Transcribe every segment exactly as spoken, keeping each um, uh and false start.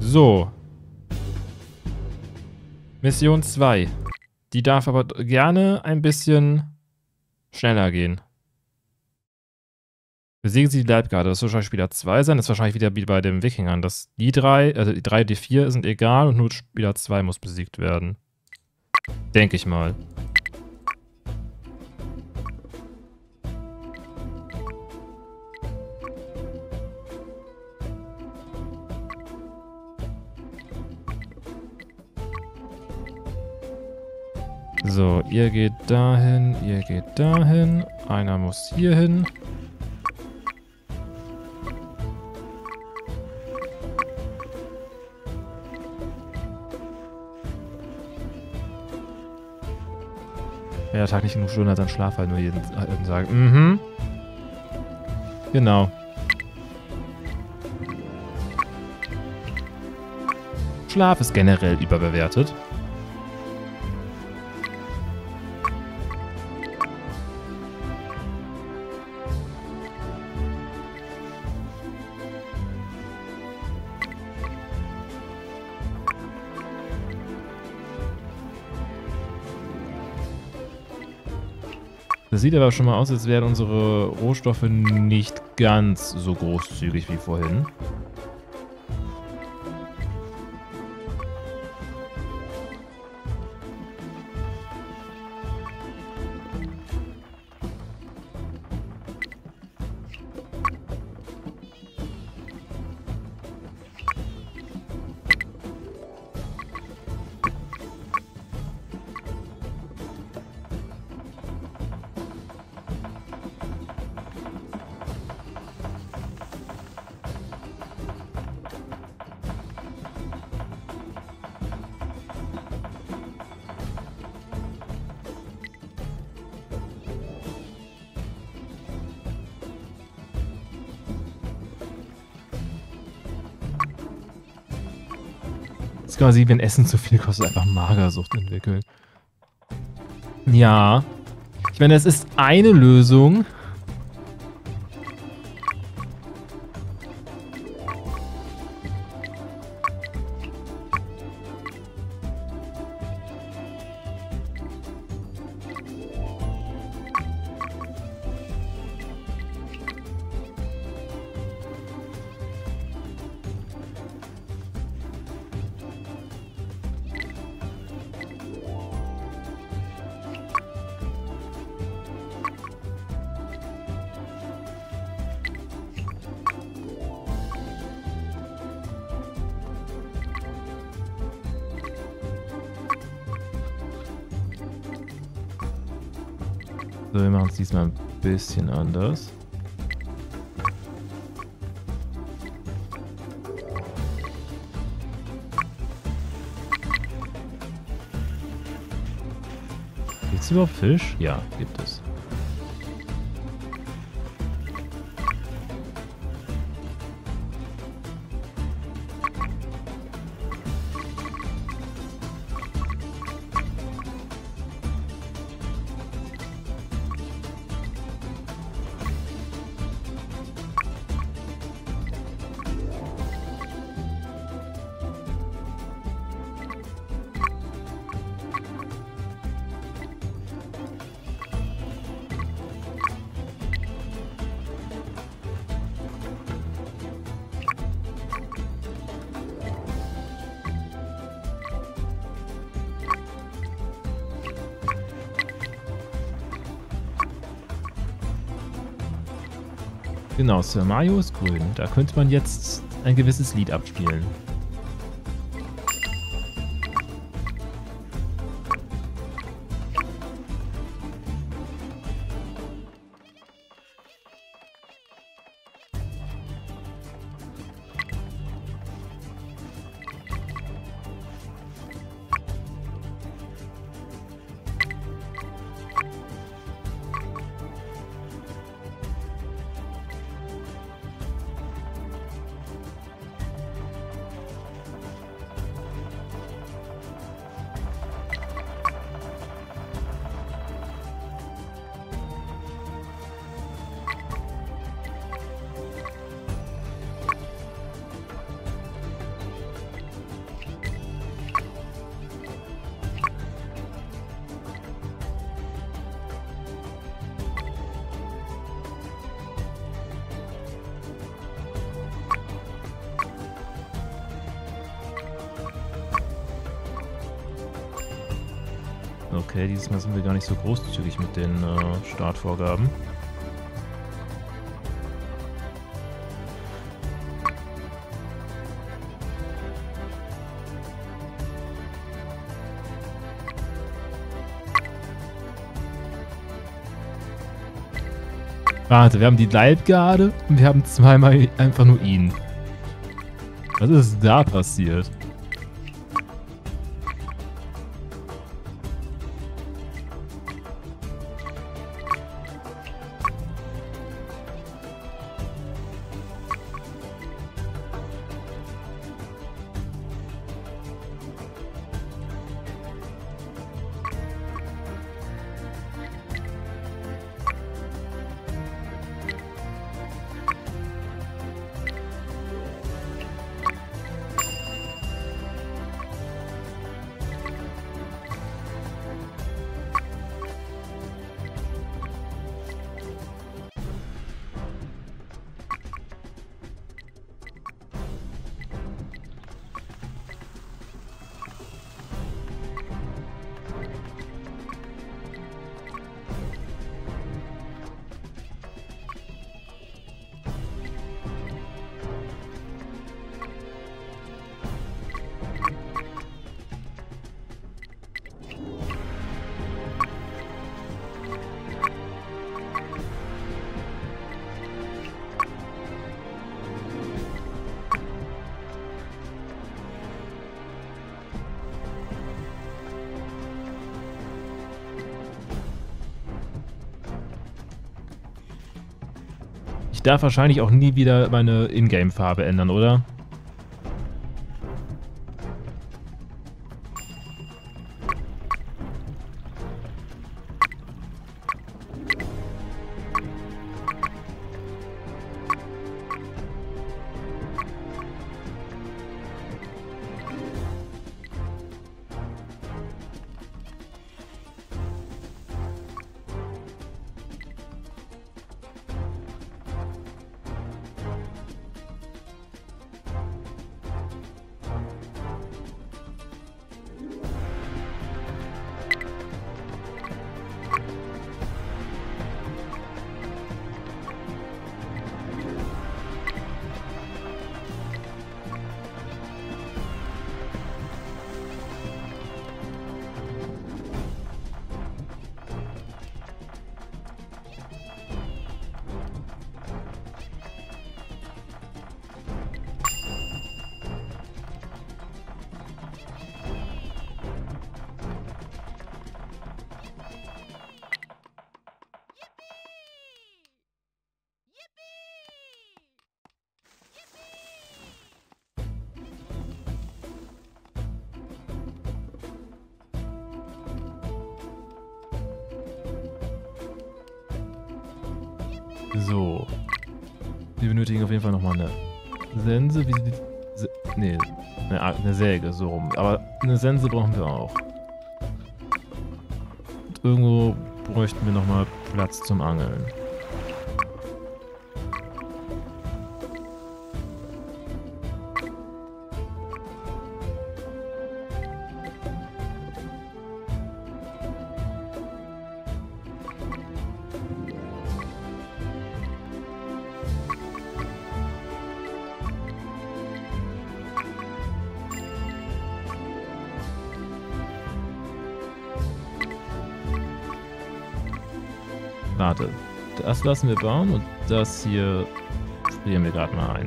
So. Mission zwei. Die darf aber gerne ein bisschen schneller gehen. Besiegen Sie die Leibgarde. Das wird wahrscheinlich Spieler zwei sein. Das ist wahrscheinlich wieder wie bei den Wikingern. Das die drei, also die drei, die vier sind egal und nur Spieler zwei muss besiegt werden. Denke ich mal. So, ihr geht dahin, ihr geht dahin. Einer muss hier hin. Wer der Tag nicht genug Stunden hat, dann Schlaf halt nur jeden sagen. Mhm. Genau. Schlaf ist generell überbewertet. Das sieht aber schon mal aus, als wären unsere Rohstoffe nicht ganz so großzügig wie vorhin. Das ist quasi, wenn Essen zu viel kostet, einfach Magersucht entwickeln. Ja. Ich meine, das ist eine Lösung. So, wir machen es diesmal ein bisschen anders. Gibt es überhaupt Fisch? Ja, gibt es. Genau, Sir Mario ist grün. Da könnte man jetzt ein gewisses Lied abspielen. Okay, dieses Mal sind wir gar nicht so großzügig mit den äh, Startvorgaben. Warte, wir haben die Leibgarde und wir haben zweimal einfach nur ihn. Was ist da passiert? Ich darf wahrscheinlich auch nie wieder meine Ingame-Farbe ändern, oder? So. Wir benötigen auf jeden Fall nochmal eine Sense. Wie sieht die... Nee, eine, eine Säge, so rum. Aber eine Sense brauchen wir auch. Und irgendwo bräuchten wir nochmal Platz zum Angeln. Warte, das lassen wir bauen und das hier frieren wir gerade mal ein.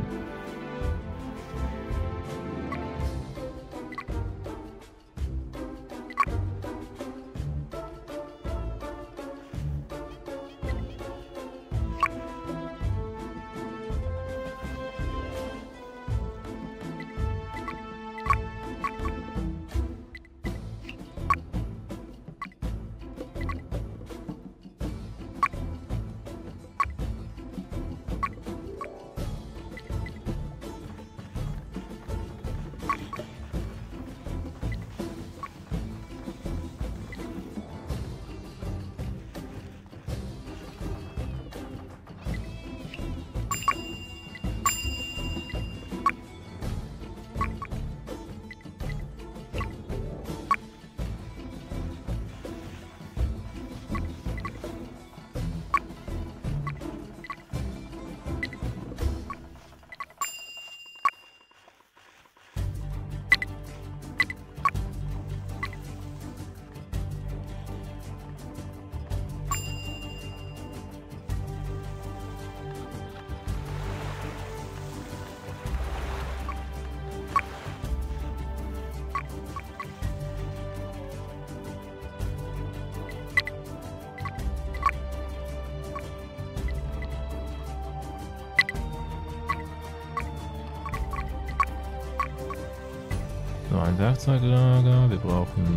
So, ein Werkzeuglager. Wir brauchen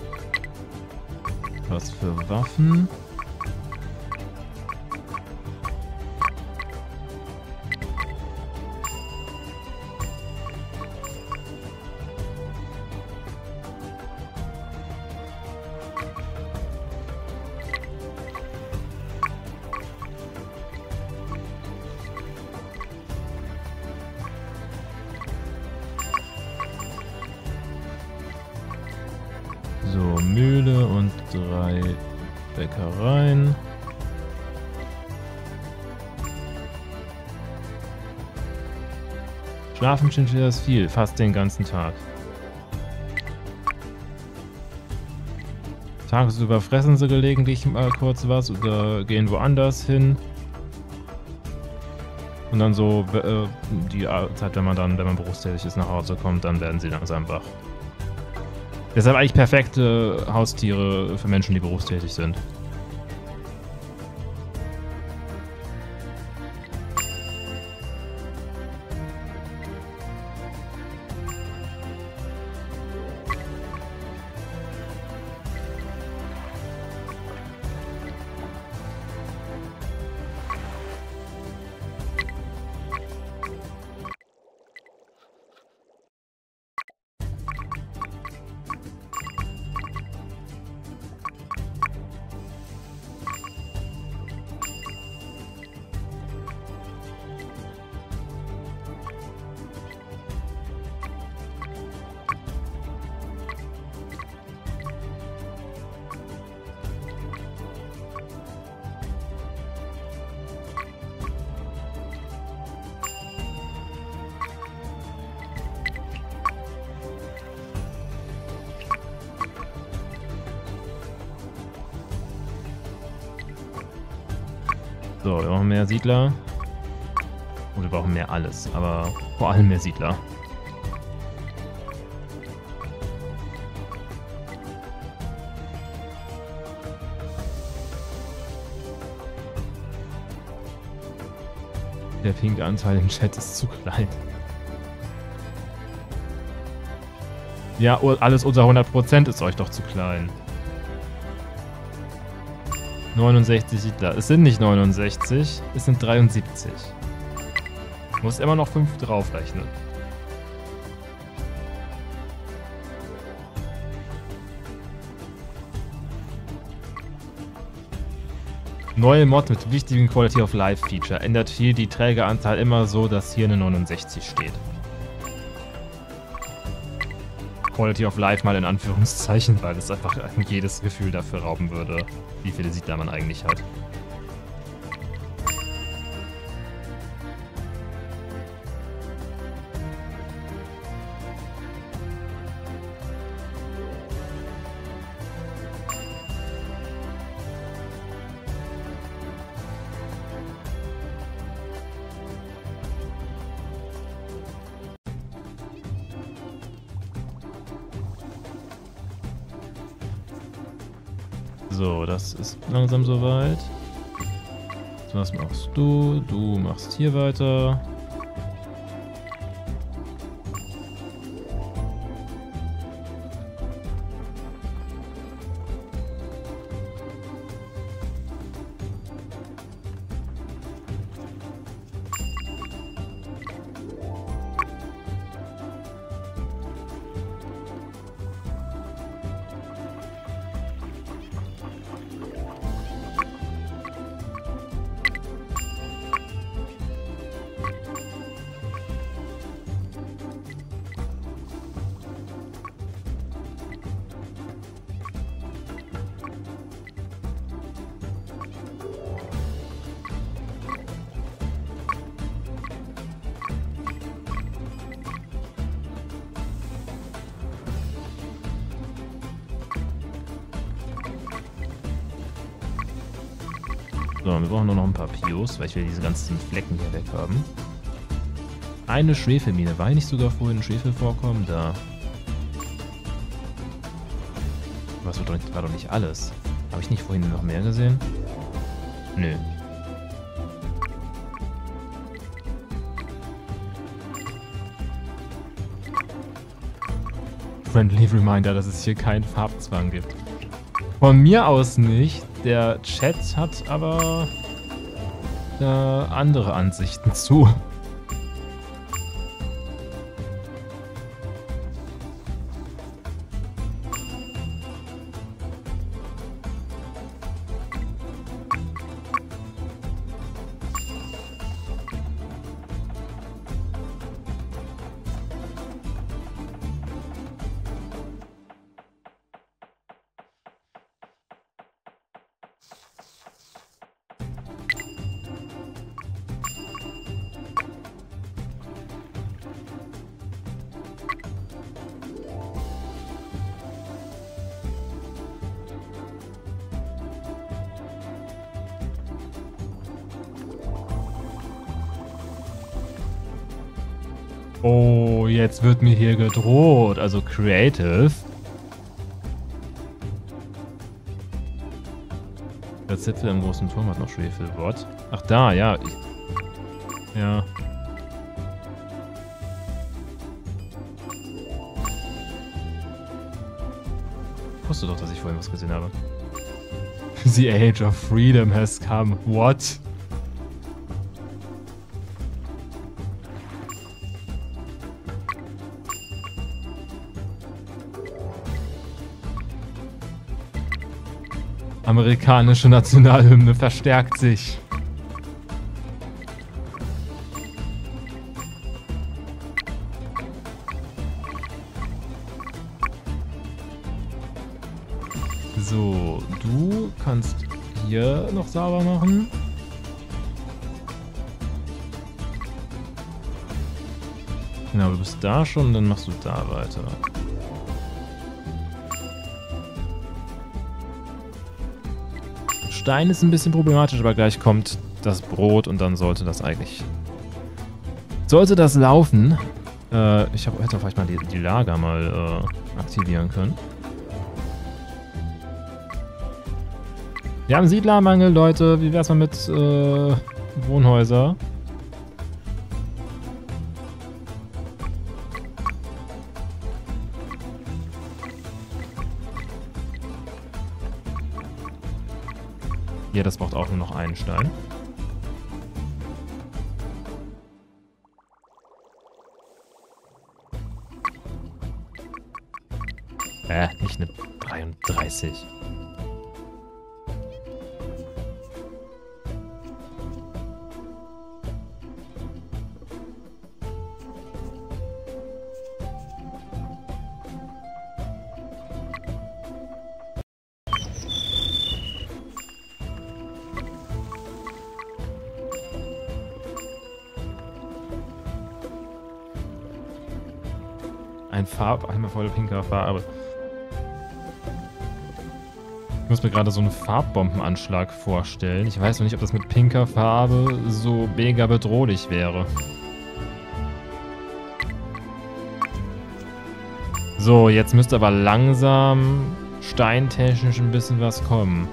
was für Waffen. So, Mühle und drei Bäckereien. Schlafen Chinchillas viel, fast den ganzen Tag. Tagsüber fressen sie gelegentlich mal kurz was oder gehen woanders hin. Und dann so äh, die Zeit, wenn man dann, wenn man berufstätig ist, nach Hause kommt, dann werden sie langsam wach. Deshalb eigentlich perfekte Haustiere für Menschen, die berufstätig sind. So, wir brauchen mehr Siedler. Und wir brauchen mehr alles, aber vor allem mehr Siedler. Der pinke Anteil im Chat ist zu klein. Ja, alles unter hundert Prozent ist euch doch zu klein. neunundsechzig Siedler. Es sind nicht neunundsechzig, es sind dreiundsiebzig. Muss immer noch fünf draufrechnen. Neue Mod mit wichtigen Quality of Life Feature. Ändert viel die Trägeranzahl immer so, dass hier eine neunundsechzig steht. Quality of Life mal in Anführungszeichen, weil es einfach jedes Gefühl dafür rauben würde, wie viele Siedler man eigentlich hat. So, das ist langsam soweit. So, was machst du? Du machst hier weiter. So, wir brauchen nur noch ein paar Pios, weil ich will diese ganzen Flecken hier weg haben. Eine Schwefelmine. War hier nicht sogar vorhin ein Schwefel vorkommen? Da. Was war doch nicht alles? Habe ich nicht vorhin noch mehr gesehen? Nö. friendly reminder, dass es hier keinen Farbzwang gibt. Von mir aus nicht. Der Chat hat aber äh, andere Ansichten zu. Oh, jetzt wird mir hier gedroht. Also Creative. Der Zipfel im großen Turm hat noch Schwefel. What? Ach da, ja. Ich, ja. Ich wusste doch, dass ich vorhin was gesehen habe. The age of freedom has come. What? Amerikanische Nationalhymne verstärkt sich. So, du kannst hier noch sauber machen. Genau, du bist da schon, dann machst du da weiter. Stein ist ein bisschen problematisch, aber gleich kommt das Brot und dann sollte das eigentlich... Sollte das laufen. Äh, ich hab, hätte vielleicht mal die, die Lager mal äh, aktivieren können. Wir haben Siedlermangel, Leute. Wie wär's mal mit äh, Wohnhäuser? Ja, das braucht auch nur noch einen Stein. Äh, nicht eine dreiunddreißig. Ein Farb, einmal voll pinker Farbe. Ich muss mir gerade so einen Farbbombenanschlag vorstellen. Ich weiß noch nicht, ob das mit pinker Farbe so mega bedrohlich wäre. So, jetzt müsste aber langsam steintechnisch ein bisschen was kommen.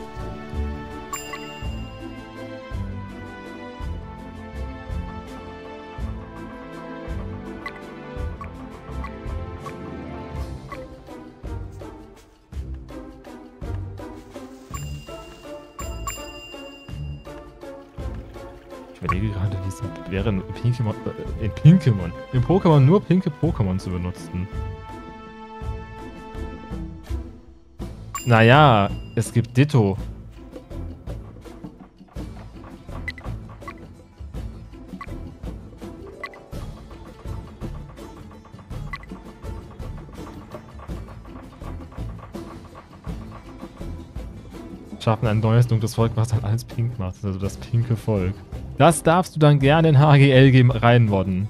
Ich überlege gerade, wie es wäre, in Pinkemon, äh, in Pinkemon, in Pokémon nur pinke Pokémon zu benutzen. Naja, es gibt Ditto. Schaffen ein neues dunkles Volk, was dann alles pink macht. Also das pinke Volk. Das darfst du dann gerne in H G L geben, reinmodden.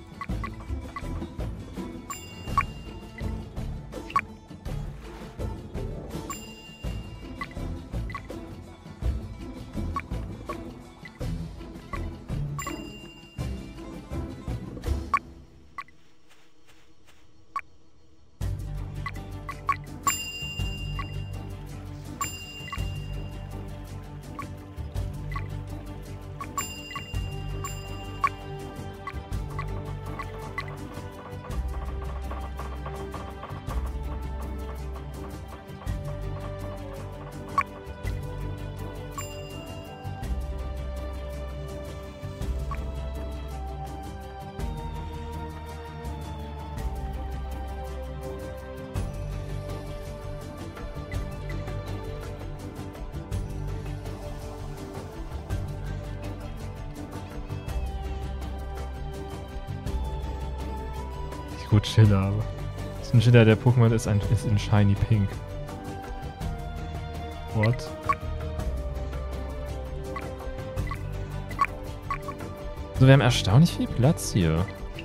Retro-Chiller. Das ist ein Chiller, der Pokémon ist, ein, ist in Shiny Pink. What? So, wir haben erstaunlich viel Platz hier.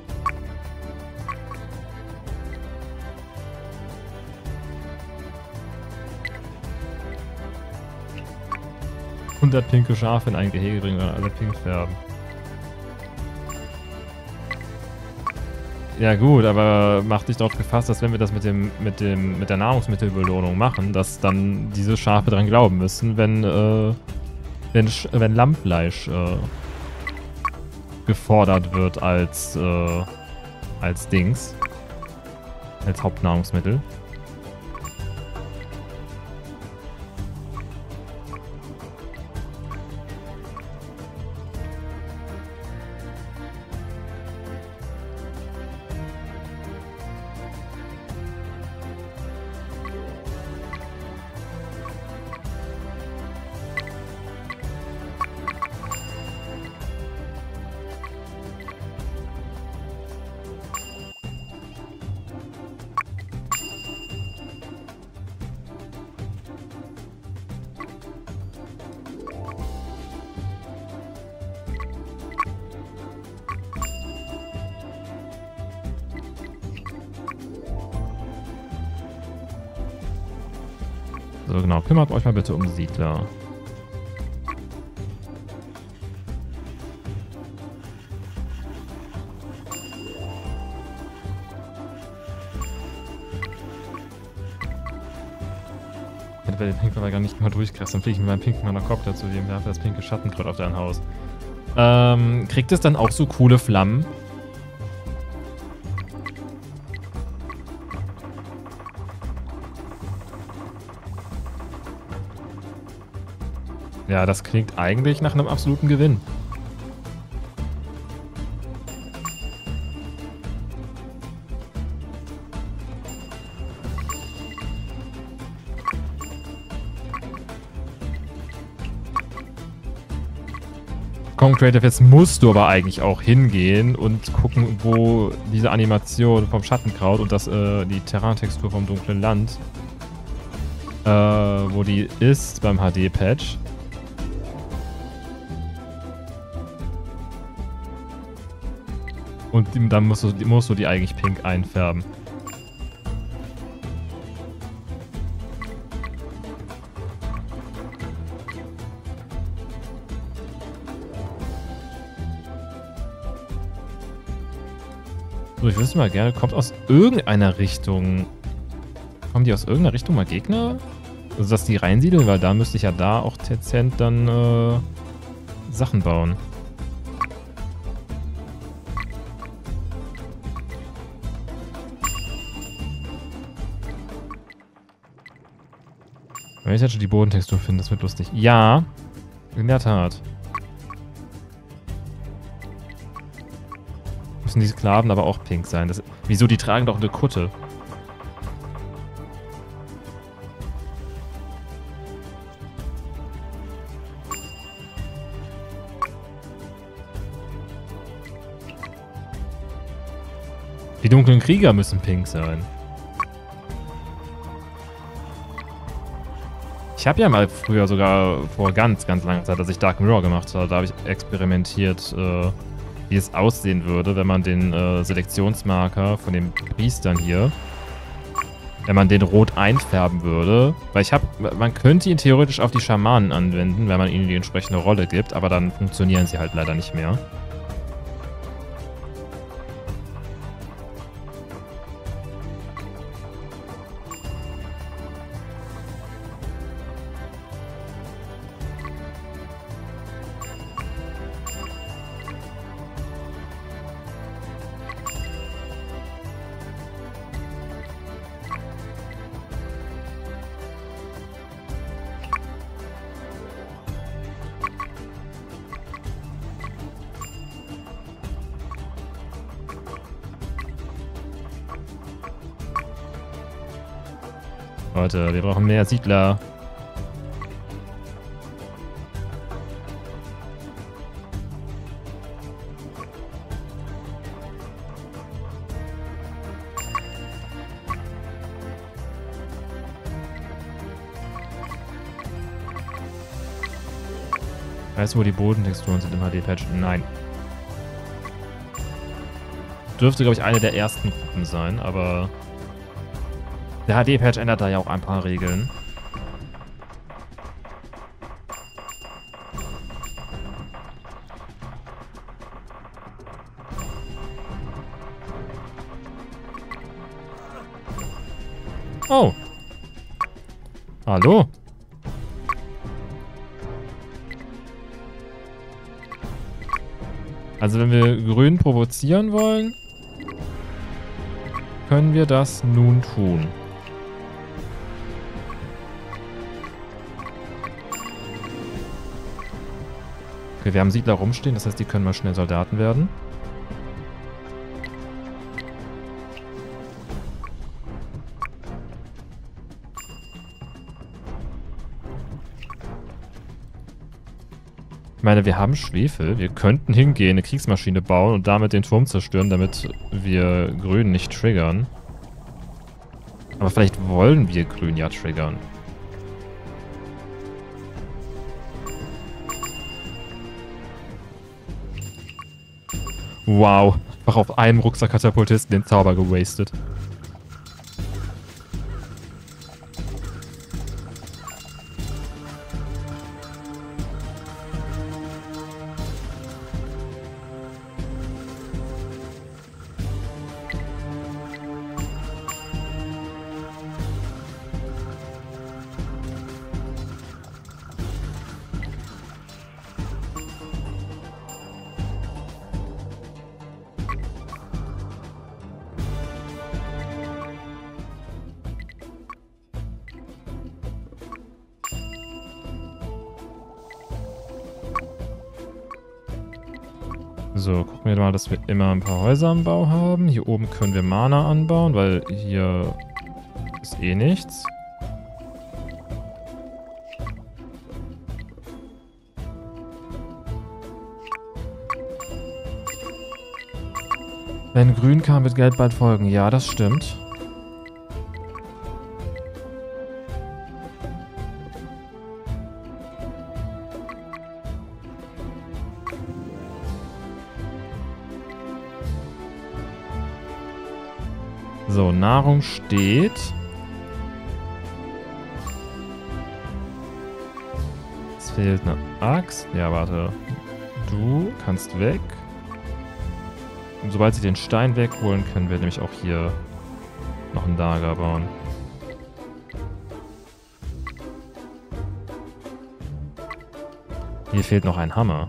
hundert pinke Schafe in ein Gehege bringen und alle pink färben. Ja gut, aber mach dich darauf gefasst, dass wenn wir das mit dem mit dem mit der Nahrungsmittelbelohnung machen, dass dann diese Schafe dran glauben müssen, wenn äh, wenn wenn Lammfleisch äh, gefordert wird als äh, als Dings, als Hauptnahrungsmittel. So genau, kümmert euch mal bitte um Siedler. Ich hätte bei den Pinken gar nicht mal durchkriegst, dann fliege ich mit meinem pinken Manakopter zu dem, der hat das pinke Schattenkraut auf dein Haus. Ähm, kriegt es dann auch so coole Flammen? Ja, das klingt eigentlich nach einem absoluten Gewinn. Komm, Creative, jetzt musst du aber eigentlich auch hingehen und gucken, wo diese Animation vom Schattenkraut und das, äh, die Terraintextur vom dunklen Land, äh, wo die ist beim H D-Patch. Und dann musst du, musst du die eigentlich pink einfärben. So, ich wüsste mal gerne, kommt aus irgendeiner Richtung... Kommen die aus irgendeiner Richtung mal Gegner? Also, dass die reinsiedeln, weil da müsste ich ja da auch dezent dann äh, Sachen bauen. Wenn ich jetzt schon die Bodentextur finde, das wird lustig. Ja, in der Tat. Müssen die Sklaven aber auch pink sein. Das, wieso? Die tragen doch eine Kutte. Die dunklen Krieger müssen pink sein. Ich habe ja mal früher sogar vor ganz, ganz langer Zeit, als ich Dark Mirror gemacht habe, da habe ich experimentiert, äh, wie es aussehen würde, wenn man den äh, Selektionsmarker von den Priestern hier, wenn man den rot einfärben würde. Weil ich habe, man könnte ihn theoretisch auf die Schamanen anwenden, wenn man ihnen die entsprechende Rolle gibt, aber dann funktionieren sie halt leider nicht mehr. Leute, wir brauchen mehr Siedler. Weißt du, wo die Bodentexturen sind im H D-Patch? Nein. Dürfte, glaube ich, eine der ersten Gruppen sein, aber der H D-Patch ändert da ja auch ein paar Regeln. Oh. Hallo. Also wenn wir Grün provozieren wollen, können wir das nun tun. Okay, wir haben Siedler rumstehen, das heißt, die können mal schnell Soldaten werden. Ich meine, wir haben Schwefel. Wir könnten hingehen, eine Kriegsmaschine bauen und damit den Turm zerstören, damit wir Grün nicht triggern. Aber vielleicht wollen wir Grün ja triggern. Wow. Einfach auf einem Rucksack-Katapultisten den Zauber gewastet. So, gucken wir mal, dass wir immer ein paar Häuser am Bau haben. Hier oben können wir Mana anbauen, weil hier ist eh nichts. Wenn Grün kam, wird Gelb bald folgen. Ja, das stimmt. So, Nahrung steht. Es fehlt eine Axt. Ja, warte. Du kannst weg. Und sobald sie den Stein wegholen, können wir nämlich auch hier noch ein Lager bauen. Hier fehlt noch ein Hammer.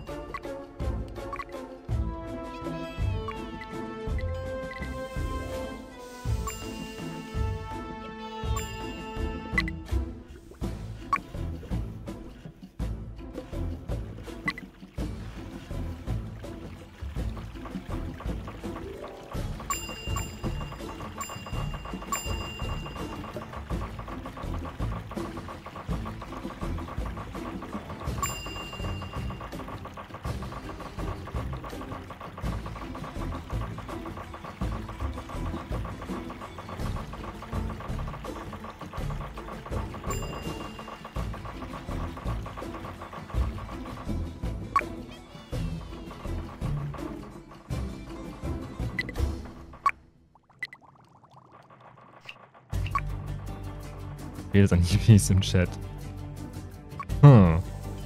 Fehlt an Hippies im Chat. Hm.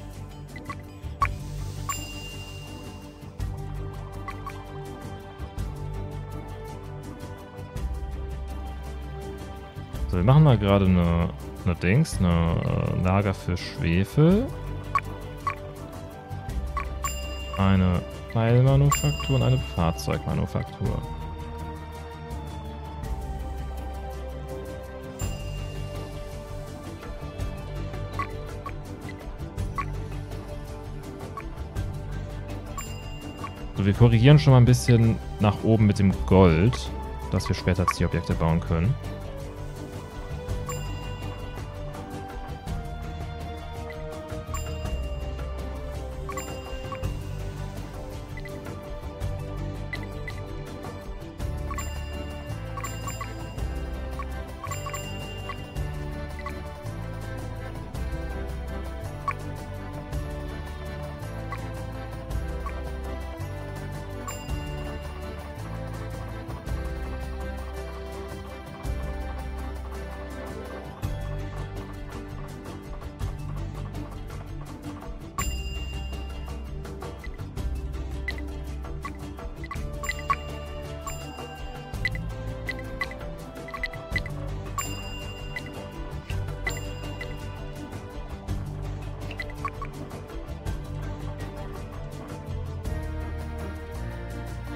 So, wir machen mal gerade eine, eine Dings, eine äh, Lager für Schwefel. Eine Pfeilmanufaktur und eine Fahrzeugmanufaktur. So, wir korrigieren schon mal ein bisschen nach oben mit dem Gold, dass wir später Zielobjekte bauen können.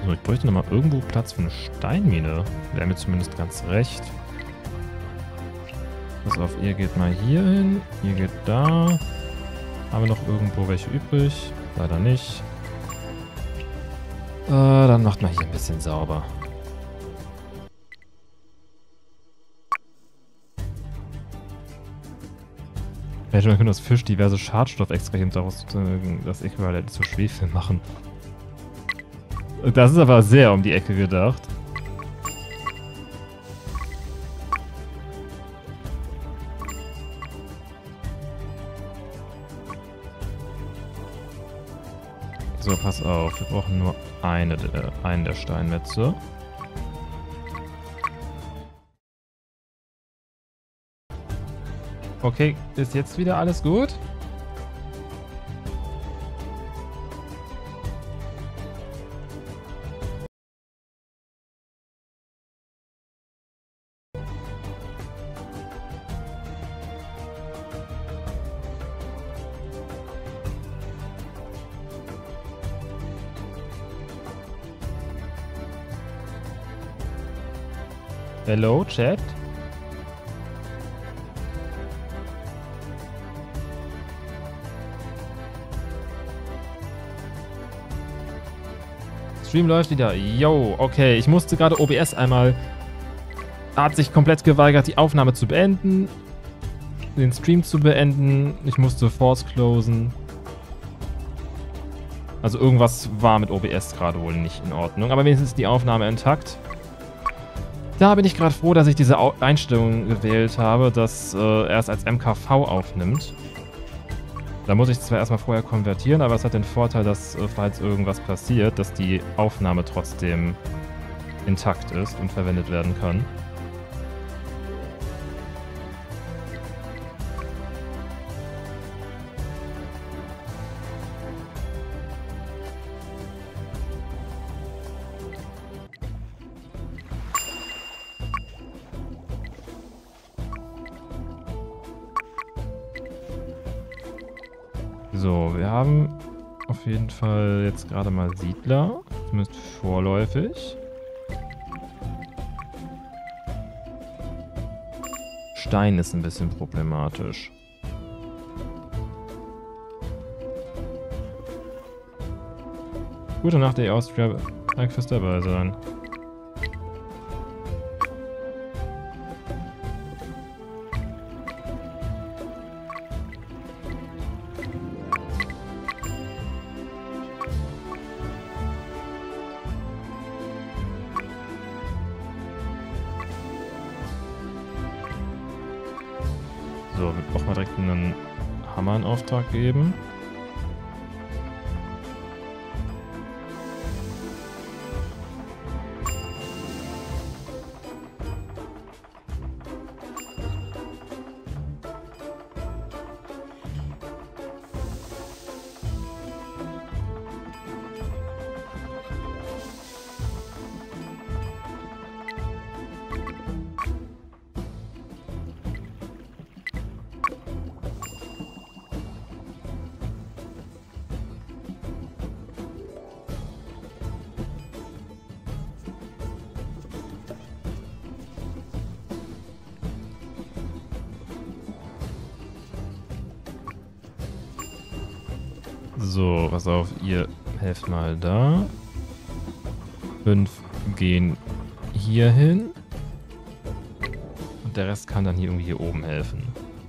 So, ich bräuchte nochmal irgendwo Platz für eine Steinmine. Wäre mir zumindest ganz recht. Pass auf, ihr geht mal hier hin. Ihr geht da. Haben wir noch irgendwo welche übrig? Leider nicht. Äh, dann macht mal hier ein bisschen sauber. Hätte man können aus Fisch diverse Schadstoff extrahieren, daraus das Äquivalent zu Schwefel machen. Das ist aber sehr um die Ecke gedacht. So, pass auf. Wir brauchen nur eine, äh, einen der Steinmetze. Okay, ist jetzt wieder alles gut? Hello, Chat? Stream läuft wieder. Yo, okay. Ich musste gerade O B S einmal... Hat sich komplett geweigert, die Aufnahme zu beenden. Den Stream zu beenden. Ich musste Force closen. Also irgendwas war mit O B S gerade wohl nicht in Ordnung. Aber wenigstens ist die Aufnahme intakt. Da bin ich gerade froh, dass ich diese Einstellung gewählt habe, dass äh, er es als M K V aufnimmt. Da muss ich zwar erstmal vorher konvertieren, aber es hat den Vorteil, dass, äh, falls irgendwas passiert, dass die Aufnahme trotzdem intakt ist und verwendet werden kann. So, wir haben auf jeden Fall jetzt gerade mal Siedler, zumindest vorläufig. Stein ist ein bisschen problematisch. Gute Nacht, ey Austria. Danke fürs dabei sein. So, wir brauchen mal direkt einen Hammer in Auftrag geben. So, pass auf, ihr helft mal da. Fünf gehen hier hin. Und der Rest kann dann hier irgendwie hier oben helfen.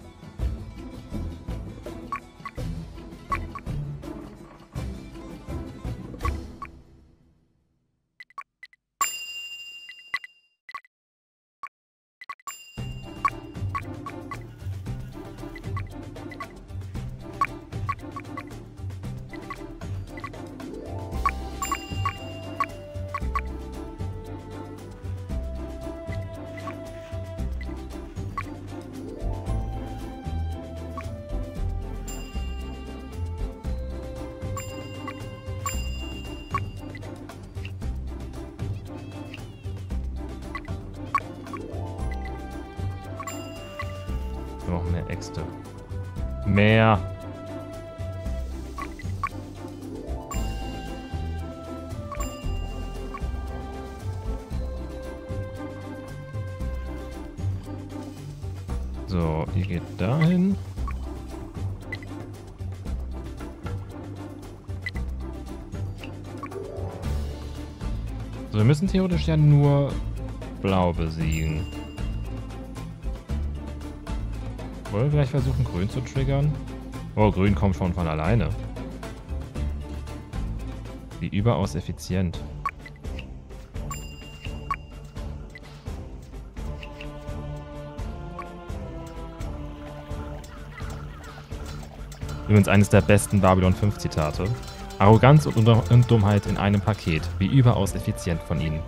Wir brauchen mehr Äxte. Mehr! So, ihr geht dahin. So, wir müssen theoretisch ja nur Blau besiegen. Wollen wir vielleicht versuchen, Grün zu triggern? Oh, Grün kommt schon von alleine. Wie überaus effizient. Übrigens eines der besten Babylon fünf Zitate. Arroganz und, und Dummheit in einem Paket. Wie überaus effizient von ihnen.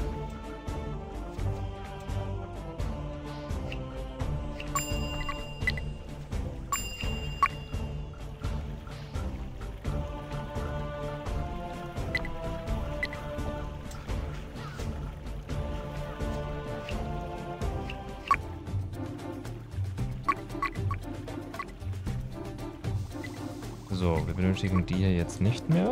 So, wir benötigen die hier jetzt nicht mehr.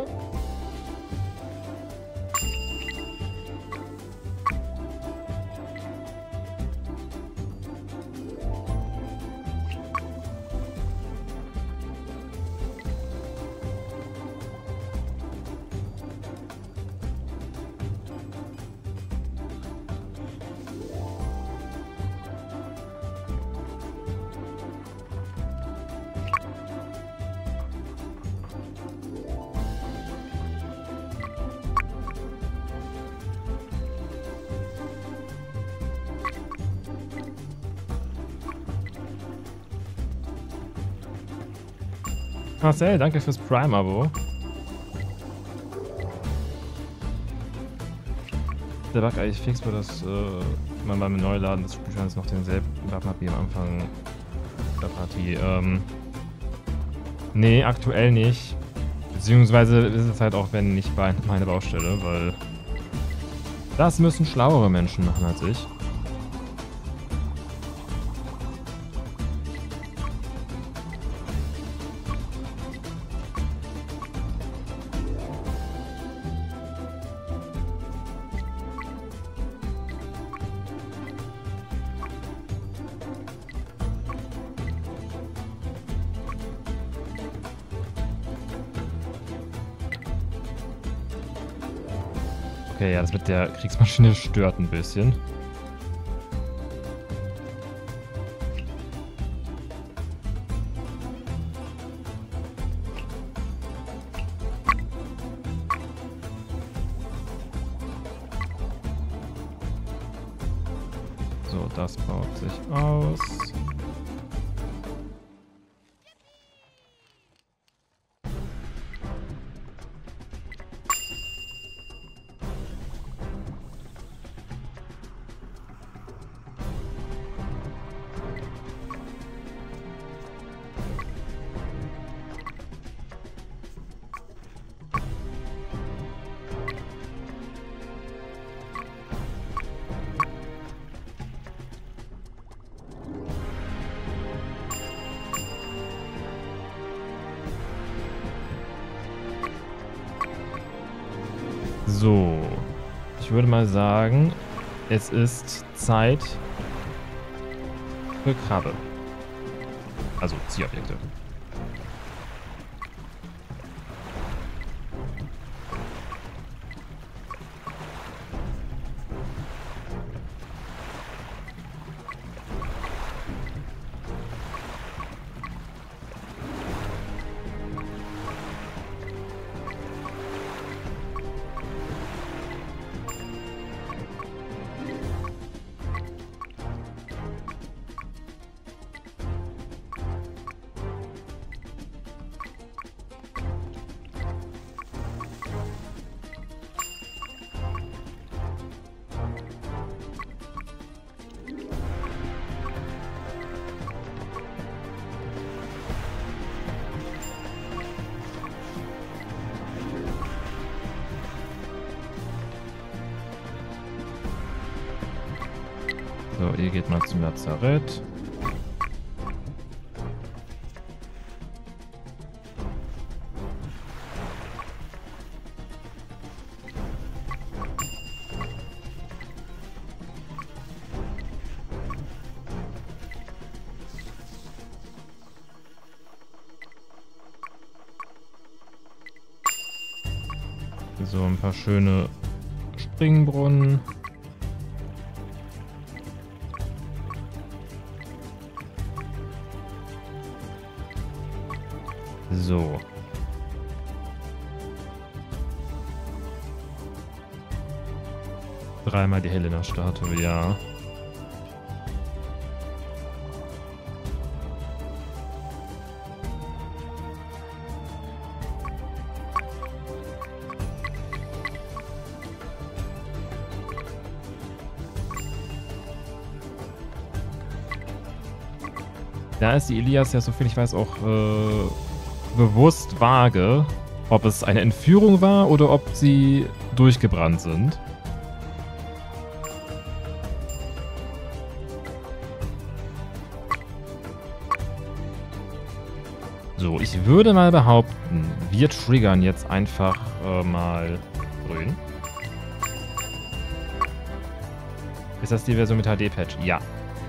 Marcel, danke fürs Prime-Abo. Der Bug eigentlich fix, wo das äh, man beim Neuladen des Spielstands noch denselben Button hat wie am Anfang der Partie. Ähm, nee, aktuell nicht. Beziehungsweise ist es halt auch, wenn nicht bei meine Baustelle, weil das müssen schlauere Menschen machen als ich. Okay, ja, das mit der Kriegsmaschine stört ein bisschen. So, das baut sich aus. So, ich würde mal sagen, es ist Zeit für Krabbe. Also Zielobjekte. So, ihr geht mal zum Lazarett. So ein paar schöne Springbrunnen. So. Dreimal die Helena-Statue, ja. Da ist die Elias ja, soviel ich weiß, auch äh, bewusst vage, ob es eine Entführung war oder ob sie durchgebrannt sind. So, ich würde mal behaupten, wir triggern jetzt einfach äh, mal grün. Ist das die Version mit H D-Patch? Ja.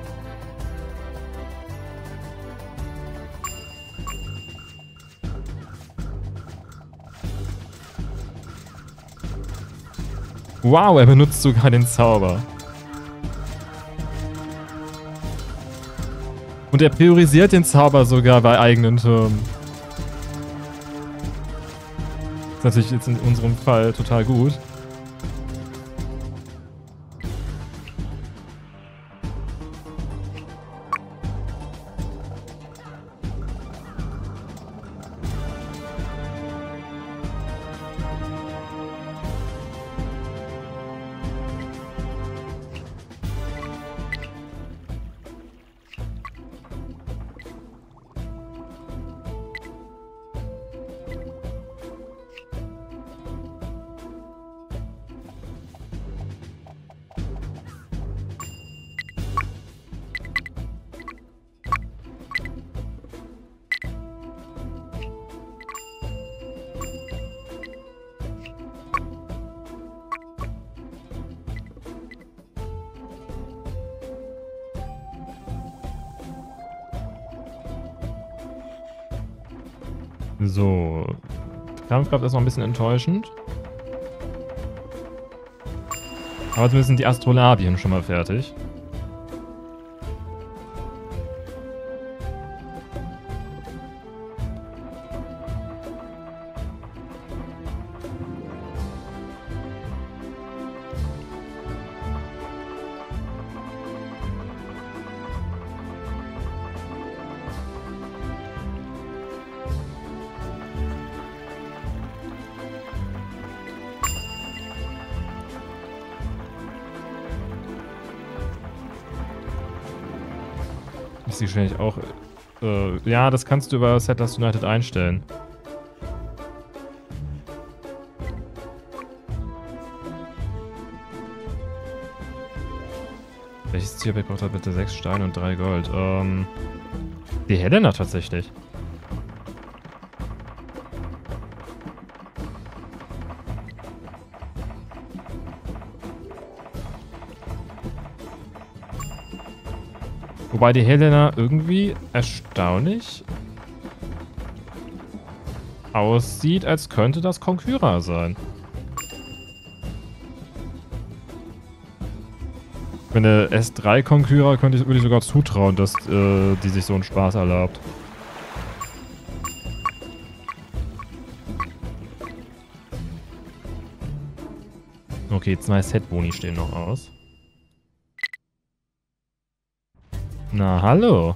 Wow, er benutzt sogar den Zauber. Und er priorisiert den Zauber sogar bei eigenen Türmen. Das ist natürlich jetzt in unserem Fall total gut. So. Kampfkraft ist noch ein bisschen enttäuschend. Aber zumindest sind die Astrolabien schon mal fertig. Ist die wahrscheinlich auch... Äh, ja, das kannst du über Settlers United einstellen. Welches Tierback braucht er bitte? sechs Steine und drei Gold. Ähm, die Helena tatsächlich. Wobei die Helena irgendwie erstaunlich aussieht, als könnte das Konkyra sein. Wenn eine S drei Konkyra könnte ich, würde ich sogar zutrauen, dass äh, die sich so einen Spaß erlaubt. Okay, zwei Set-Boni stehen noch aus. Na, hallo.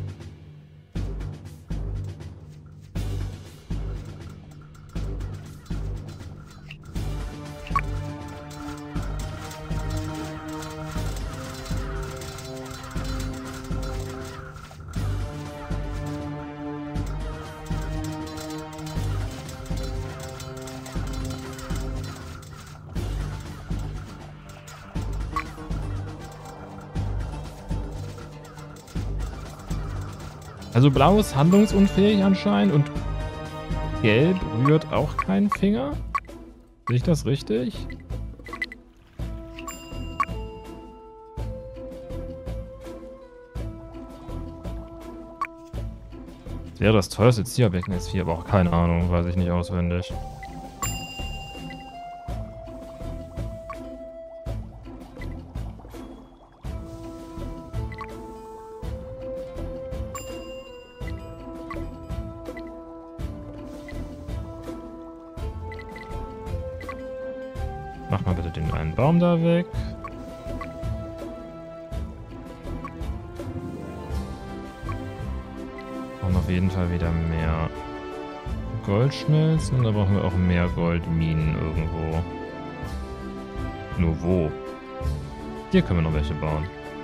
Also blau ist handlungsunfähig anscheinend und gelb rührt auch keinen Finger. Sehe ich das richtig? Das wäre das teuerste Zieherbecken S vier, aber auch keine Ahnung, weiß ich nicht auswendig. Mach mal bitte den einen Baum da weg. Brauchen auf jeden Fall wieder mehr Goldschmelzen und da brauchen wir auch mehr Goldminen irgendwo. Nur wo? Hier können wir noch welche bauen.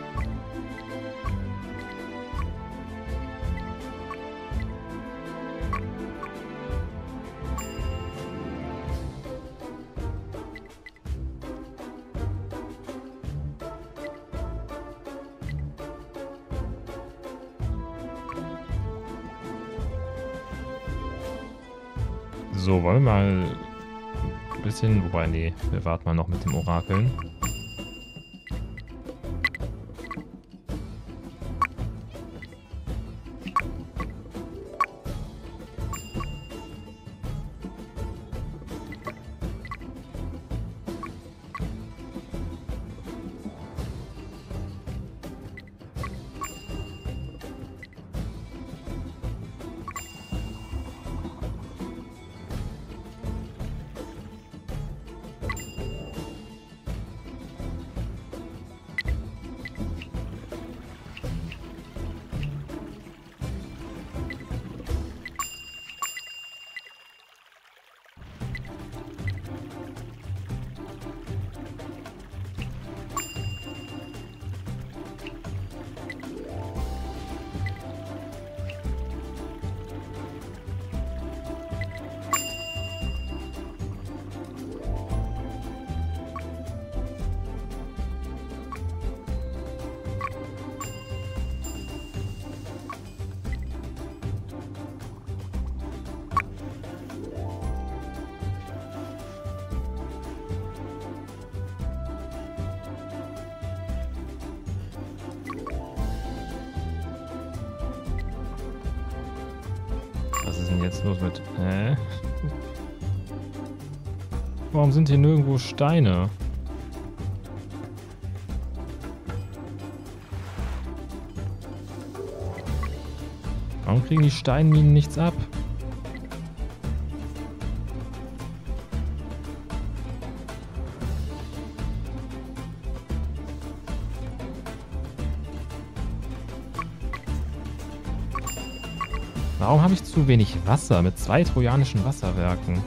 So, wollen wir mal ein bisschen... Wobei, nee, wir warten mal noch mit dem Orakeln. Was ist denn jetzt los mit... Hä? Warum sind hier nirgendwo Steine? Warum kriegen die Steinminen nichts ab? Warum habe ich zu wenig Wasser mit zwei trojanischen Wasserwerken?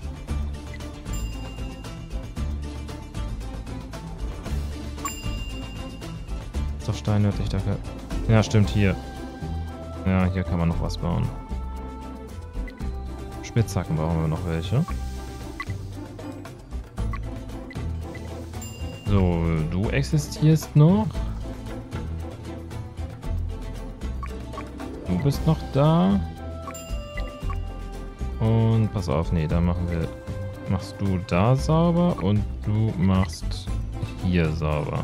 Ist doch Stein nördlich, danke. Ja, stimmt, hier. Ja, hier kann man noch was bauen. Spitzhacken brauchen wir noch welche. So, du existierst noch. Du bist noch da. Und pass auf, nee, da machen wir... Machst du da sauber und du machst hier sauber.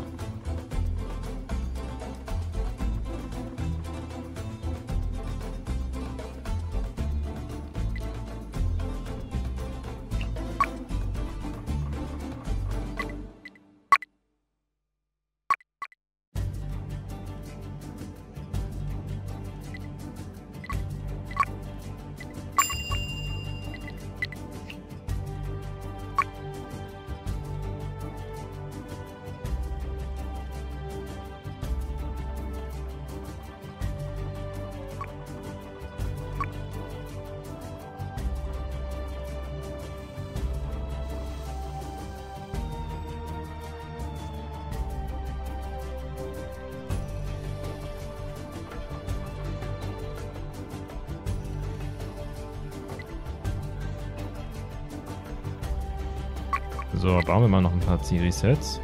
So, bauen wir mal noch ein paar Ziel-Resets.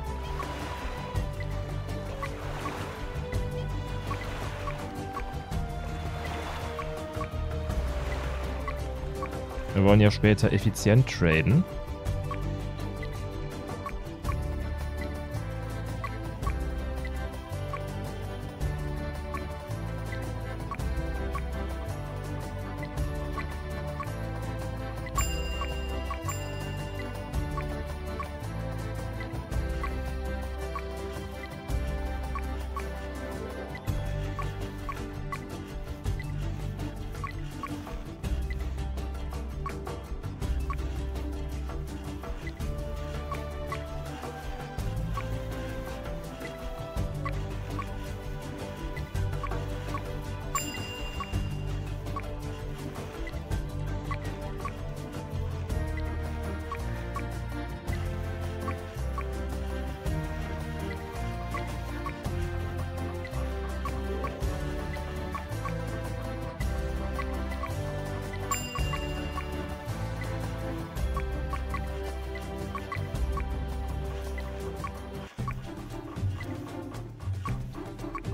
Wir wollen ja später effizient traden.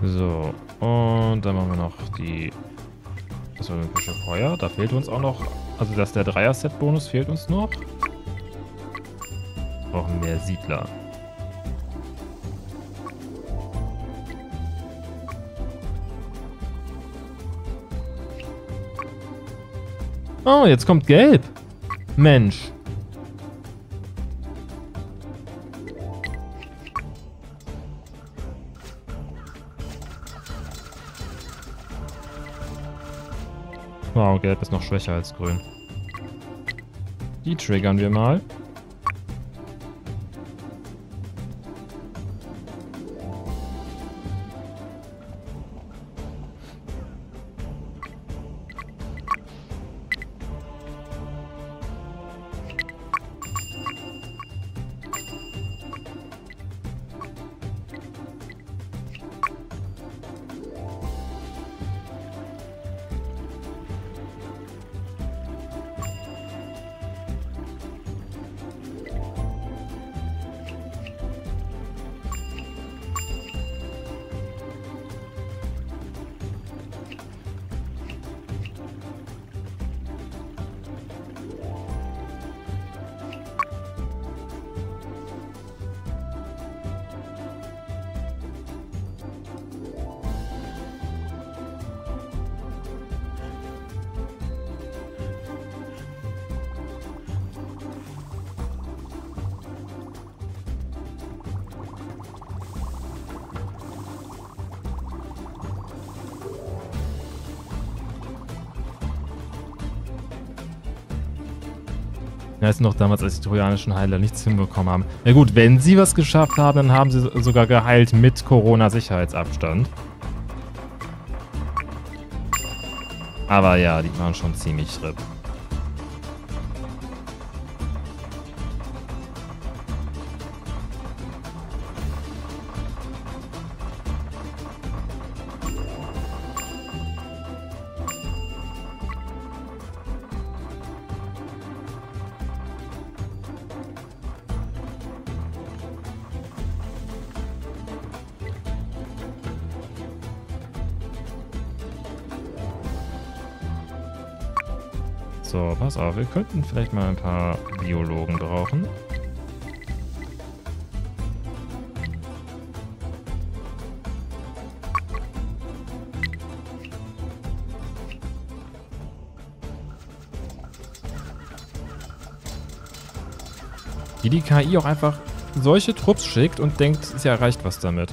So, und dann machen wir noch die das olympische Feuer. Da fehlt uns auch noch, also dass der Dreier-Set-Bonus fehlt uns noch. Wir brauchen mehr Siedler. Oh, jetzt kommt Gelb. Mensch. Wow, Gelb ist noch schwächer als Grün. Die triggern wir mal. Ich weiß noch damals, als die trojanischen Heiler nichts hinbekommen haben. Na gut, wenn sie was geschafft haben, dann haben sie sogar geheilt mit Corona-Sicherheitsabstand. Aber ja, die waren schon ziemlich schritt. So, pass auf, wir könnten vielleicht mal ein paar Biologen brauchen. Die die K I auch einfach solche Trupps schickt und denkt, sie erreicht was damit.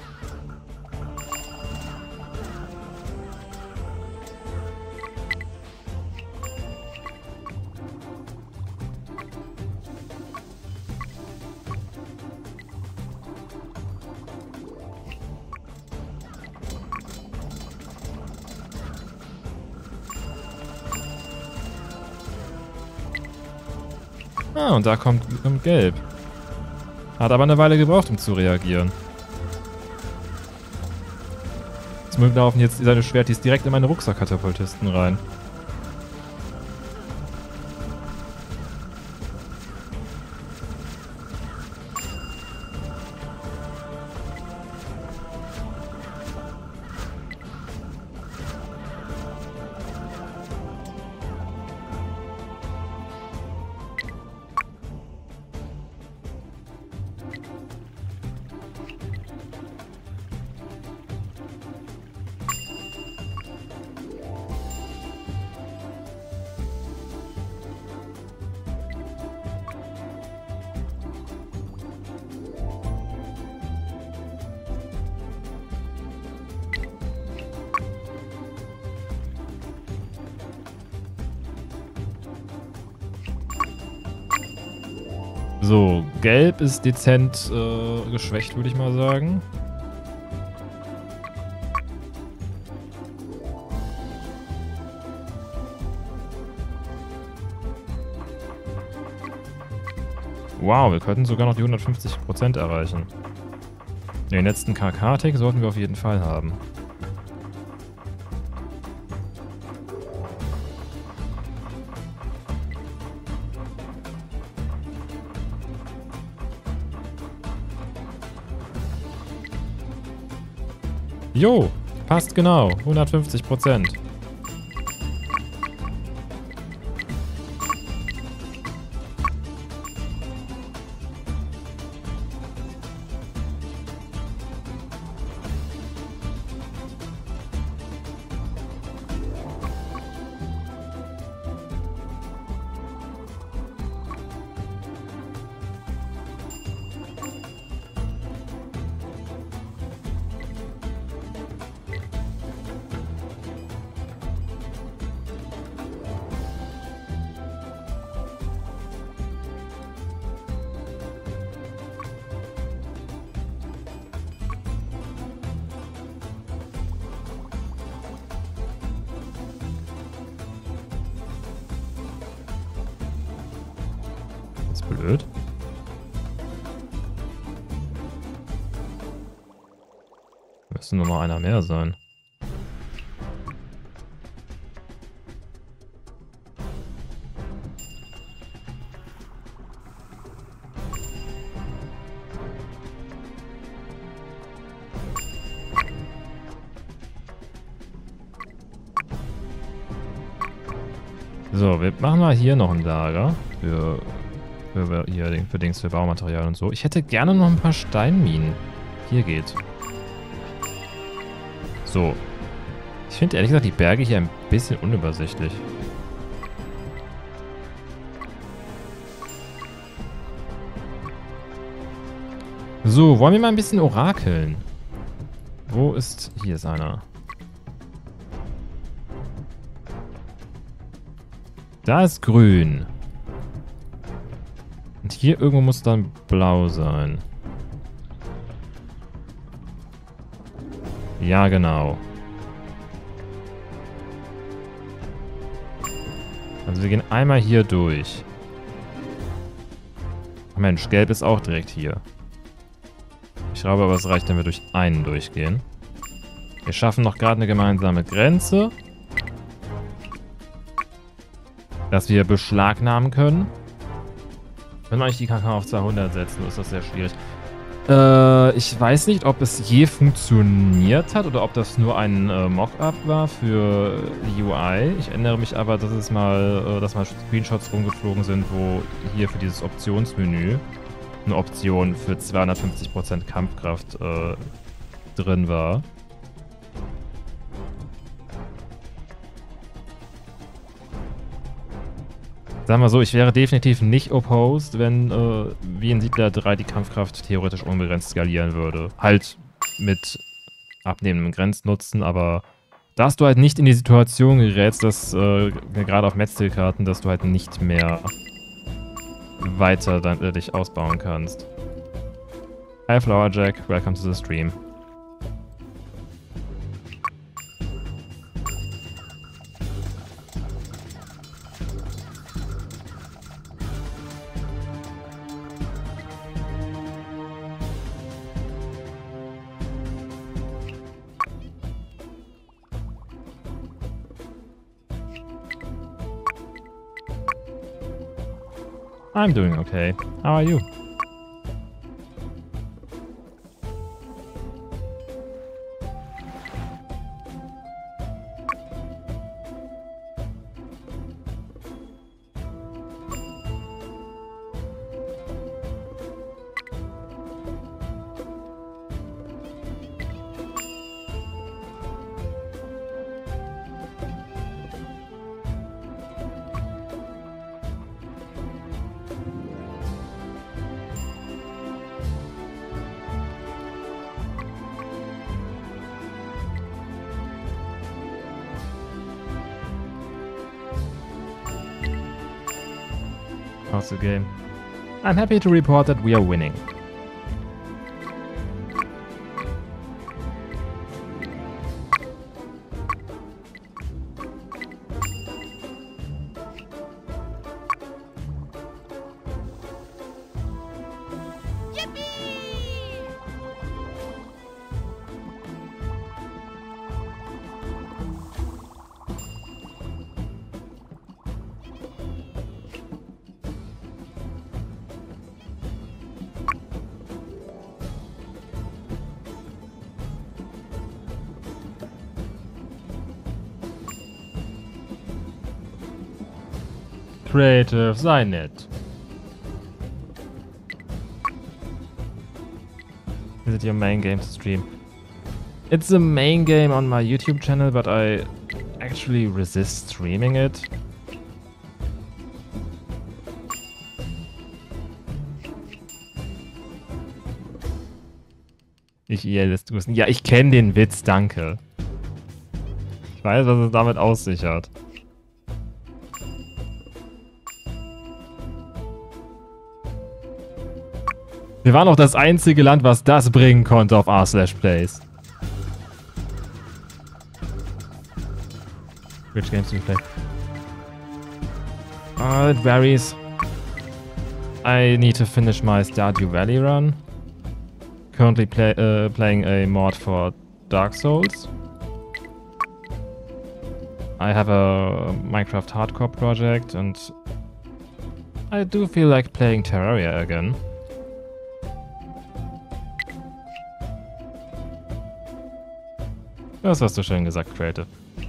Ah, und da kommt, kommt Gelb. Hat aber eine Weile gebraucht, um zu reagieren. Zum Glück laufen jetzt seine Schwertis direkt in meine Rucksackkatapultisten rein. So, Gelb ist dezent äh, geschwächt, würde ich mal sagen. Wow, wir könnten sogar noch die hundertfünfzig Prozent erreichen. Den letzten K K-Tick sollten wir auf jeden Fall haben. Jo, passt genau. hundertfünfzig Prozent. Blöd. Müsste nur mal einer mehr sein. So, wir machen mal hier noch ein Lager für Für, hier, für Dings, für Baumaterial und so. Ich hätte gerne noch ein paar Steinminen. Hier geht. So. Ich finde ehrlich gesagt die Berge hier ein bisschen unübersichtlich. So, wollen wir mal ein bisschen orakeln? Wo ist... Hier ist einer. Da ist grün. Und hier irgendwo muss dann blau sein. Ja, genau. Also wir gehen einmal hier durch. Mensch, gelb ist auch direkt hier. Ich glaube aber, es reicht, wenn wir durch einen durchgehen. Wir schaffen noch gerade eine gemeinsame Grenze. Dass wir beschlagnahmen können. Wenn wir eigentlich die Kakao auf zweihundert setzen, ist das sehr schwierig. Äh, ich weiß nicht, ob es je funktioniert hat oder ob das nur ein äh, Mock-up war für die U I. Ich erinnere mich aber, dass es mal, äh, dass mal Screenshots rumgeflogen sind, wo hier für dieses Optionsmenü eine Option für zweihundertfünfzig Prozent Kampfkraft äh, drin war. Sagen wir so, ich wäre definitiv nicht opposed, wenn äh, wie in Siedler drei die Kampfkraft theoretisch unbegrenzt skalieren würde. Halt mit abnehmendem Grenznutzen, aber dass du halt nicht in die Situation gerätst, dass äh, gerade auf Metzelkarten, dass du halt nicht mehr weiter dann, äh, dich ausbauen kannst. Hi Flowerjack, welcome to the stream. I'm doing okay. How are you? How's the game? I'm happy to report that we are winning. Creative, sei nett. Visit your main game stream. It's the main game on my YouTube channel, but I actually resist streaming it. Ich I L lässt grüßen. Ja, ich kenne den Witz, danke. Ich weiß, was es damit aus sich hat. Wir waren auch das einzige Land, was das bringen konnte auf r slash plays. Which games do you play? Uh, it varies. I need to finish my Stardew Valley run. Currently play, uh, playing a mod for Dark Souls. I have a Minecraft hardcore project and I do feel like playing Terraria again. Das hast du schön gesagt, Creative.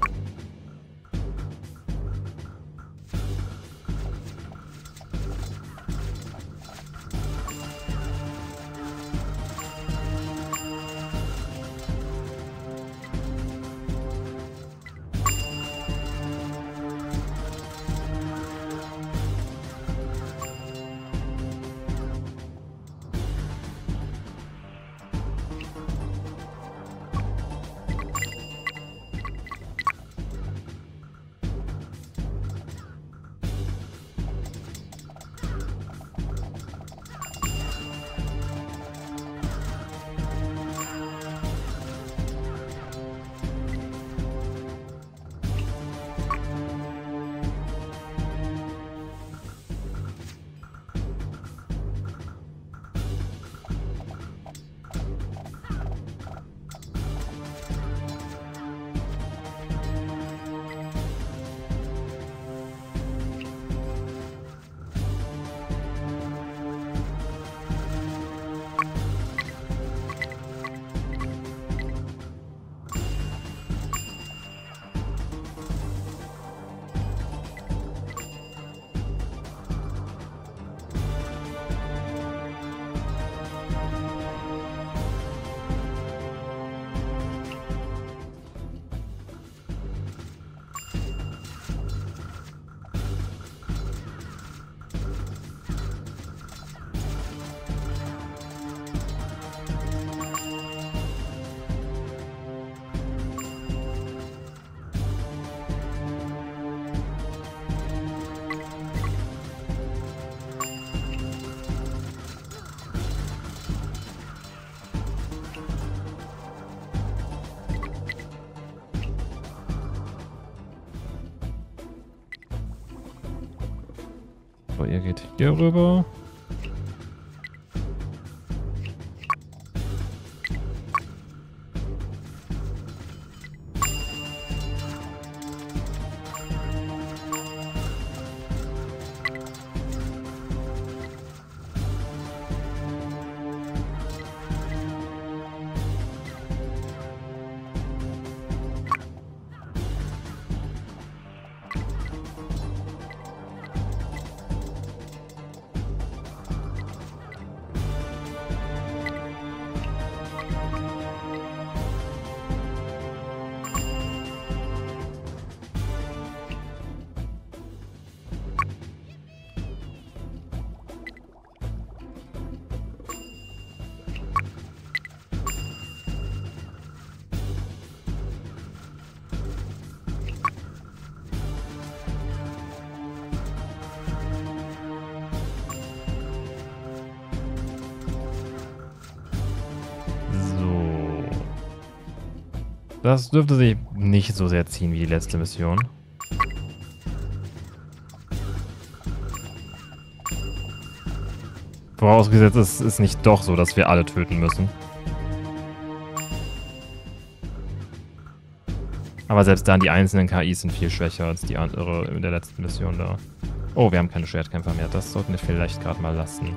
So, ihr geht hier rüber. Das dürfte sich nicht so sehr ziehen wie die letzte Mission. Vorausgesetzt, es ist nicht doch so, dass wir alle töten müssen. Aber selbst dann, die einzelnen K Is sind viel schwächer als die andere in der letzten Mission da. Oh, wir haben keine Schwertkämpfer mehr. Das sollten wir vielleicht gerade mal lassen.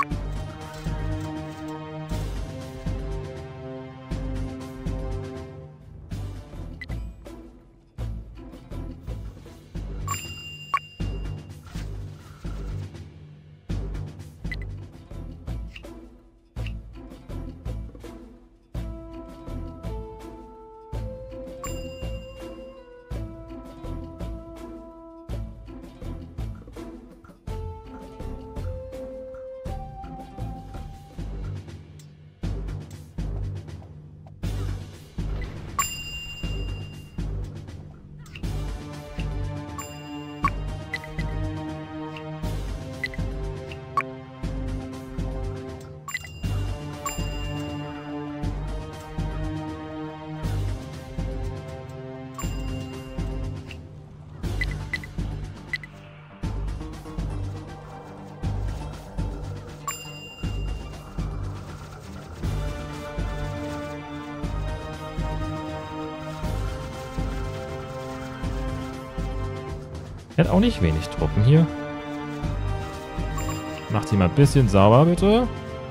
Er hat auch nicht wenig Truppen hier. Macht die mal ein bisschen sauber, bitte.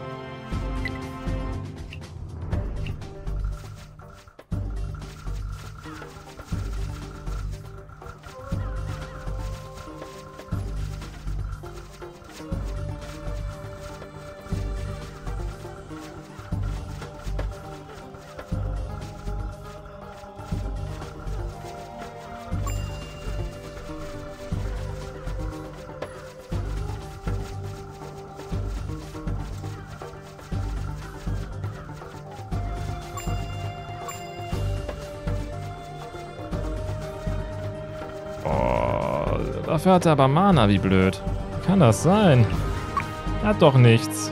Dafür hat er aber Mana, wie blöd. Wie kann das sein? Er hat doch nichts.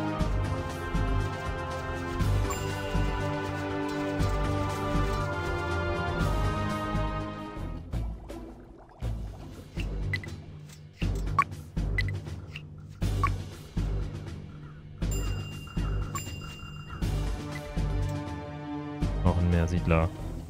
Noch ein Meersiedler.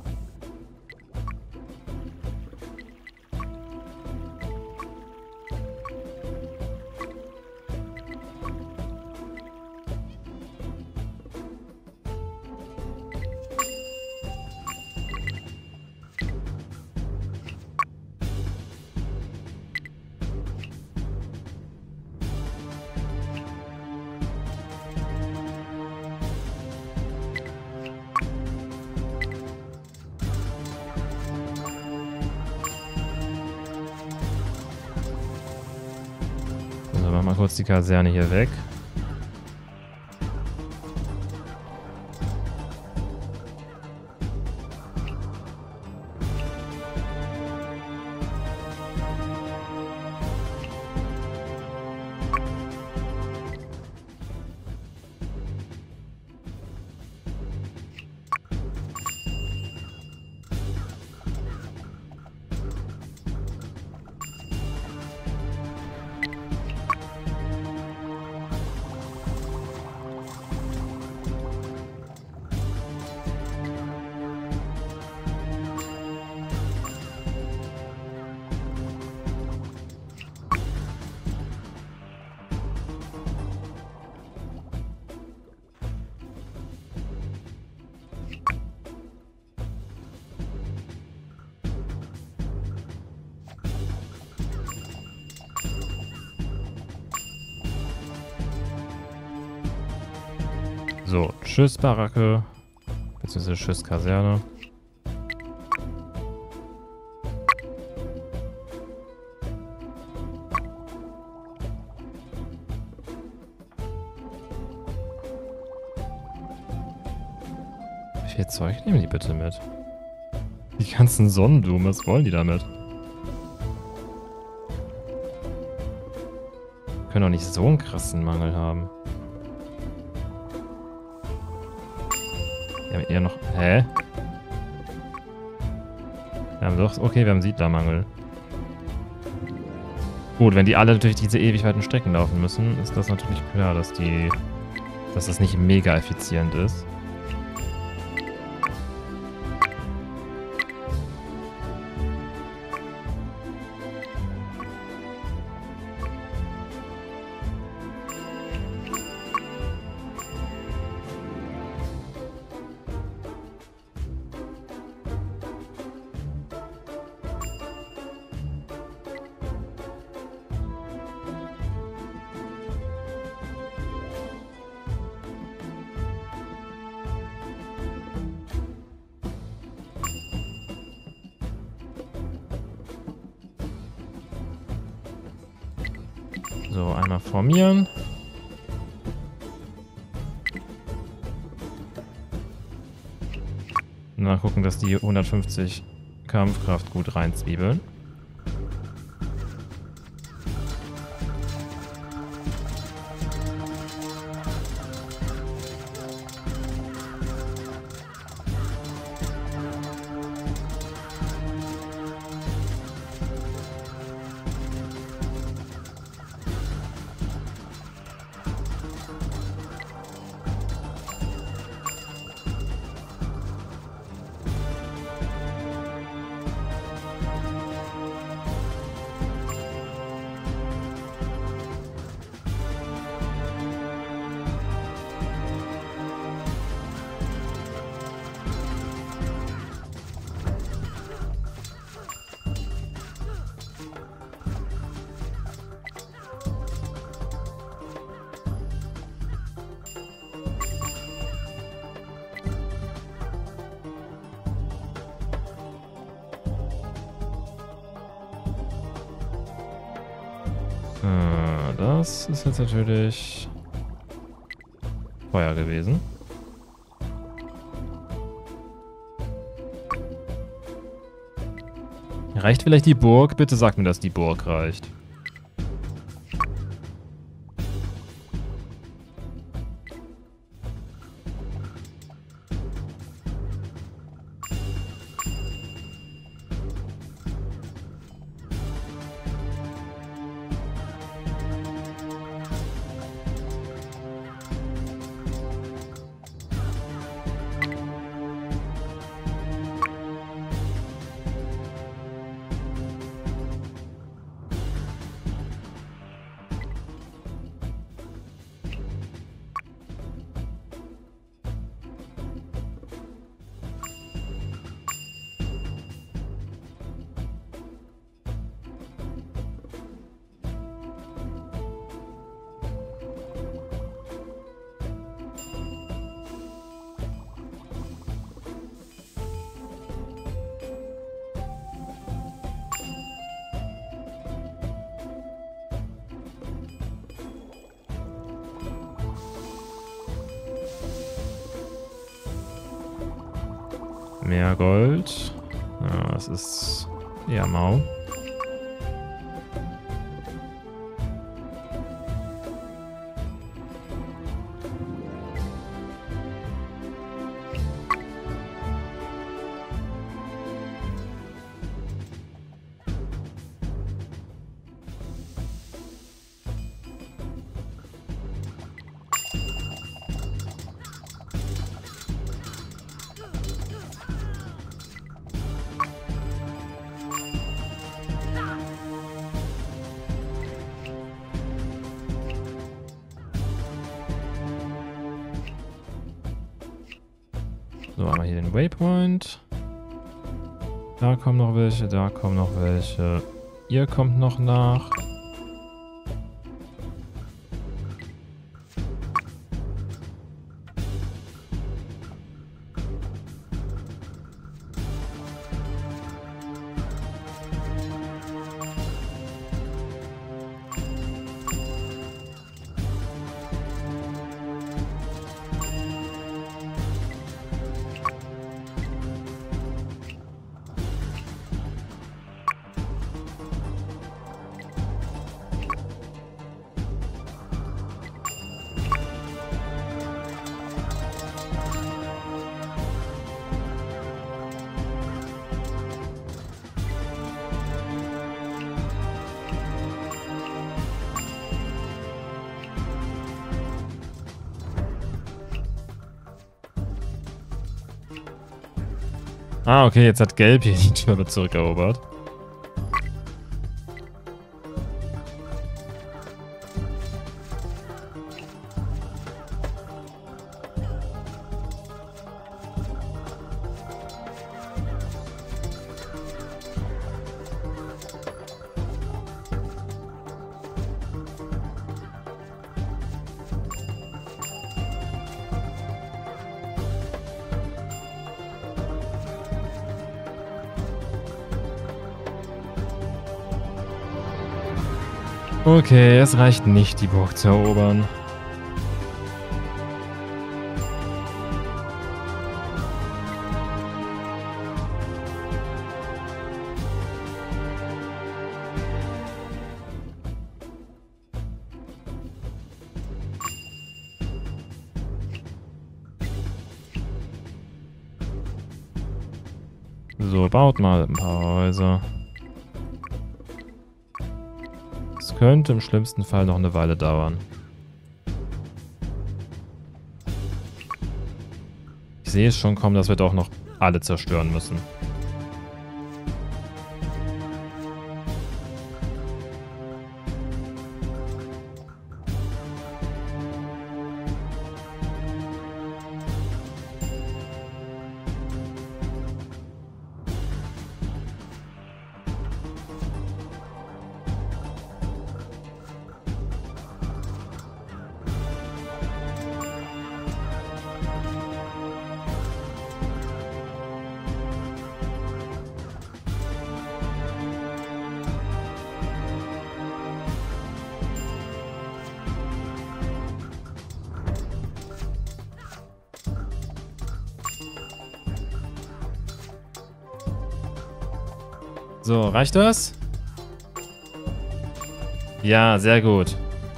Mal kurz die Kaserne hier weg. So, tschüss Baracke. Beziehungsweise tschüss Kaserne. Wie viel Zeug nehmen die bitte mit? Die ganzen Sonnenblumen, was wollen die damit? Können doch nicht so einen krassen Mangel haben. Wir haben eher noch... Hä? Wir haben doch... Okay, wir haben Siedlermangel. Gut, wenn die alle natürlich diese ewig weiten Strecken laufen müssen, ist das natürlich klar, dass die... dass das nicht mega effizient ist. So, einmal formieren. Und dann gucken, dass die hundertfünfzig Kampfkraft gut reinzwiebeln. Äh, das ist jetzt natürlich Feuer gewesen. Reicht vielleicht die Burg? Bitte sag mir, dass die Burg reicht. Mehr Gold. Ja, das ist eher mau. So, einmal hier den Waypoint. Da kommen noch welche, da kommen noch welche. Ihr kommt noch nach. Ah, okay, jetzt hat Gelb hier die Türme zurückerobert. Okay, es reicht nicht, die Burg zu erobern. So, baut mal ein paar Häuser. Es könnte im schlimmsten Fall noch eine Weile dauern. Ich sehe es schon kommen, dass wir doch noch alle zerstören müssen. So, reicht das? Ja, sehr gut.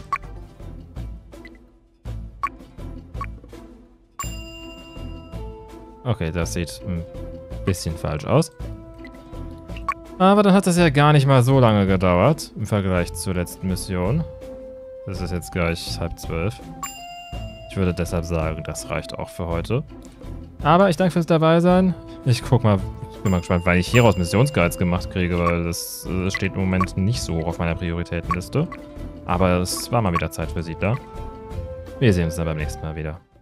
Okay, das sieht ein bisschen falsch aus. Aber dann hat das ja gar nicht mal so lange gedauert im Vergleich zur letzten Mission. Das ist jetzt gleich halb zwölf. Ich würde deshalb sagen, das reicht auch für heute. Aber ich danke fürs Dabeisein. Ich guck mal, ich bin mal gespannt, weil ich hieraus Missionsguides gemacht kriege, weil das, das steht im Moment nicht so hoch auf meiner Prioritätenliste. Aber es war mal wieder Zeit für Siedler. Wir sehen uns dann beim nächsten Mal wieder.